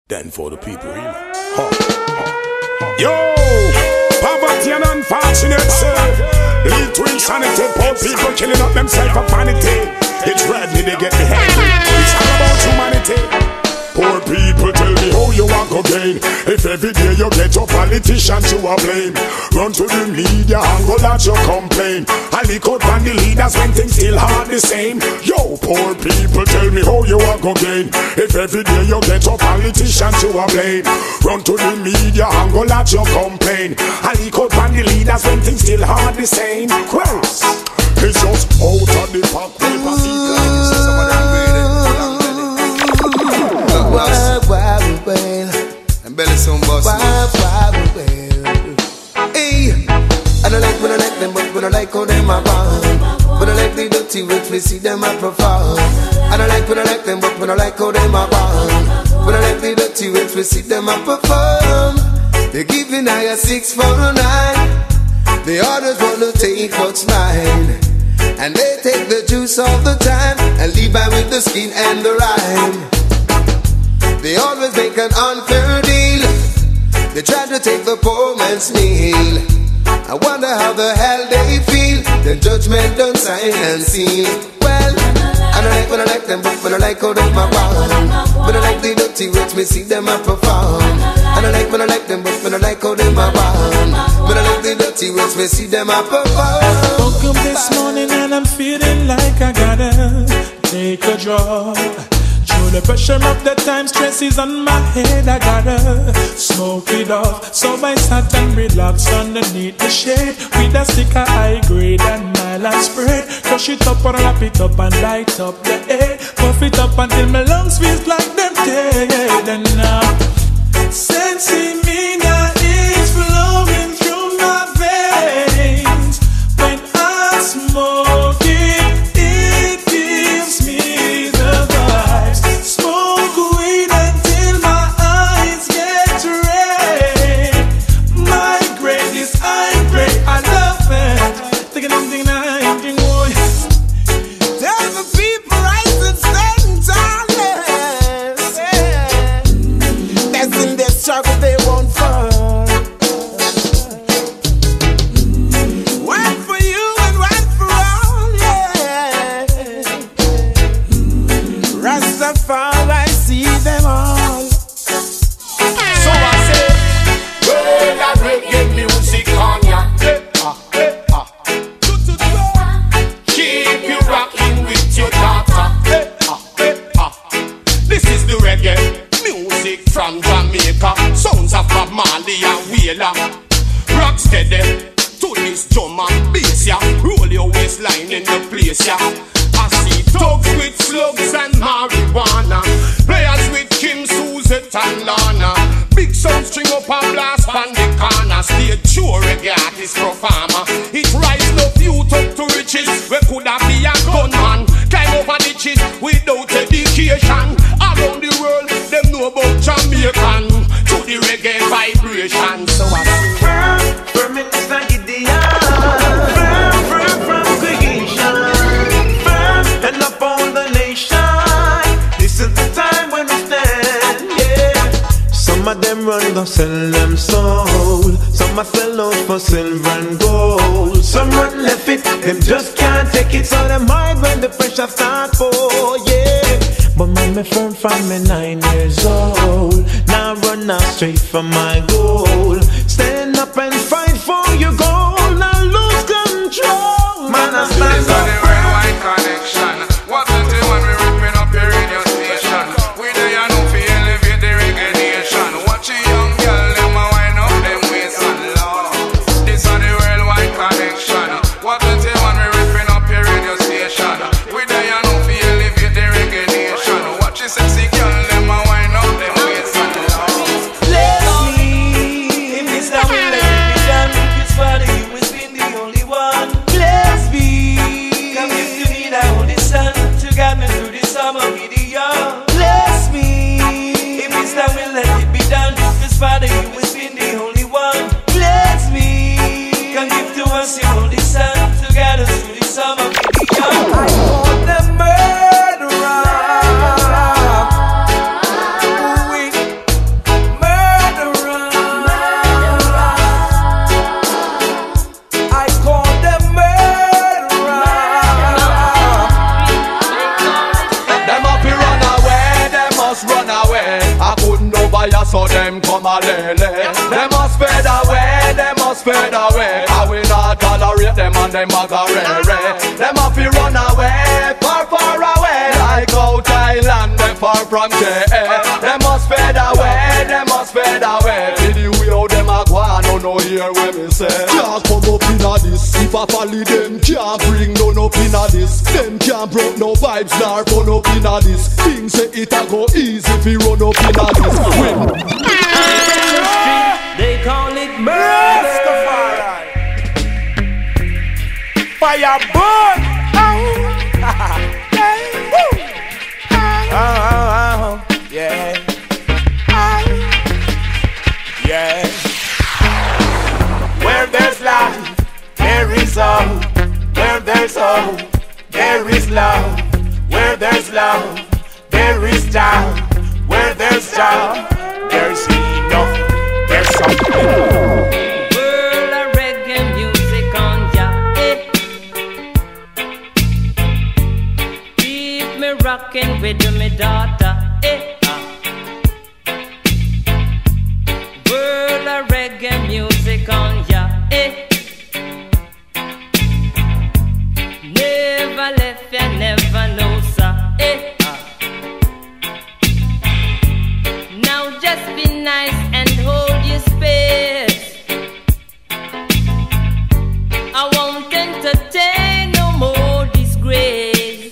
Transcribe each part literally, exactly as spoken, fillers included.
Then for the people, really. Huh. Yo, poverty and unfortunate self lead to insanity. Poor people killing up themselves for vanity. It's redly they get behind. It's all about humanity. Poor people tell me how you want to gain. If every day you get your politicians you are blame. Run to the media and go that you complain. I leak out on the leaders when things still hard the same. Yo, poor people tell me how you want to gain. If every day you get your politicians you are blame. Run to the media and go that you complain. I leak out on the leaders when things still hard the same. Well, it's just out of the pack. Paper people. Why, why we wail? And belly some boss. Why, why we wail? Hey, I don't like when I like them, but when I like how them are born. When I like the dirty rich, we see them I perform. I don't like when I like them, but when I like how them are born. When I like the dirty rich, we see them I perform. They're giving I a six for a nine. The others wanna take what's mine. And they take the juice all the time and leave by with the skin and the rhyme. They always make an unfair deal. They try to take the poor man's meal. I wonder how the hell they feel. The judgment done sign and seal. Well, I don't like when I like them, but when I like how them are born. When I like the dirty rich, me see them a perform. I don't like when I like them, but when I like how them are born. When I like the dirty rich, me see them a perform. I woke up this morning and I'm feeling like I gotta take a draw. Through the pressure of the time, stress is on my head. I gotta smoke it off. So I sat and relax underneath the shade with a stick of high grade and nylon spread. Crush it up or wrap it up and light up the air. Puff it up until my lungs feel like them dead. And now, sensing me now is flowing through my veins. When I smoke it, it gives me the vibes. Smoke weed until my eyes get red. My grade is high grade, I love it. Taking anything I ain't doing. Tell the people rise and stand tallest. That's in their struggle they won't fall. One for you and one for all, yeah. Rastafari, see them all. So I say, well, I reggae music on ya. Ah, ah. Keep you rocking with your daughter. Ah, ah. This is the reggae music from Jamaica. Sounds of Bob Marley and Wheeler. Rock steady to this drum and bass, ya. Roll your waistline in the place, ya. I see thugs with slugs and marijuana. Players with Kim, Suzette and Lana. Big sound string up and blast on the corner. Stay true reggae artist performer. It rise no youth up to riches. We coulda be a gunman. Climb over ditches without education. Around the world, them know about Jamaican. To the reggae vibration. So I sing. Firm, firm it is like Gideon. Firm, firm from creation. Firm and upon the nation. This is the time when we stand, yeah. Some of them run to sell them soul. Some are sell out for silver and gold. Some run left it, them just can't take it. So them hide when the pressure start pour, yeah. But man, me firm from me nine years old. Now run out straight for my goal. Stand up and fight for your goal. Now lose control. Man, I stand up. Worldwide connection. What to do when we ripping up your radio station? We do you know fi elevate the reggae nation. Watch a young girl, them a wind up them waist and love. This is the worldwide connection. What to do when we ripping up your radio station? We do you know fi elevate the reggae nation. Watch a sexy girl, them a wind up them waist and love. Bless me, if it's not will let it be done. If it's Father, you will be the only one. Bless me, come give to me that holy sun to guide me through this summer with the young. Bless me, if it's not will let it be done. If it's Father, you will be the only one. Bless me, come give to us your holy sun to guide us through this summer with the young. I want the murderer. fire, so them come a lele. They must fade away, they must fade away. I will not tolerate them and them magarere. Them have to run away, far far away. Like out Thailand, them far from J A. They must fade away, they must fade away. Video we how them a go on, no no hear what me say. Can't come up inna this, if I follow them can't bring none up inna this. Them can't broke no vibes, nor fun up inna this. Things say it a go easy if you run up inna this. They call it murder. Fire burn. Oh, yeah. Yeah. Where there's life, there is hope. Where there's hope, there is love. Where there's love, there is joy. Where there's joy, there's enough. There's something. World of reggae music on ya, eh. Keep me rocking with me daughter, eh. World of reggae music on ya, eh. Never left ya, never know, sir, eh. Now just be nice and hold your space. I won't entertain no more disgrace.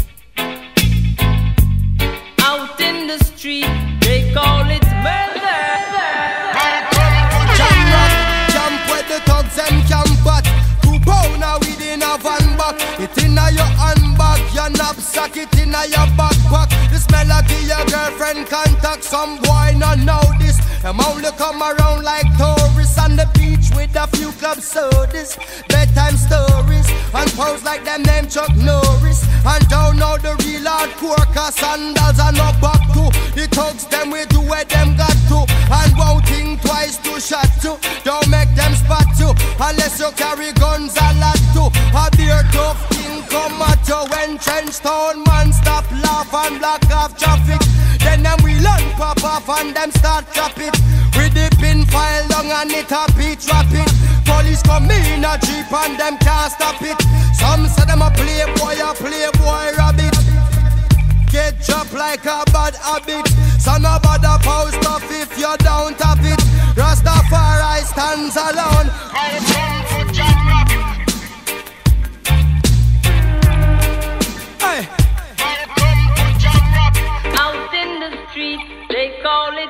Out in the street, they call it murder. Jump with the thugs and camp. Two pounder within a van back. It inna your handbag, your knapsack, it inna your backpack. This melody your girlfriend contact. Some boy not know this. Them only come around like tourists on the beach with a few club sodas, bedtime stories, and pose like them name Chuck Norris. And don't know the real hardcore, cause sandals are no back to. The thugs them we do where them got to, and won't think twice to shot to. Don't make them spot you, unless you carry guns a lot too. A beer tough king come at you when trench town man stop laugh and block off traffic. Then them we learn pop off and them start chop it. With the pin file long and it a beat drop it. Police come in a jeep and them can't stop it. Some say them a playboy, a playboy rabbit. Get dropped like a bad habit. Son of a bother post off if you don't have it. Rastafari stands alone. Out in the street, they call it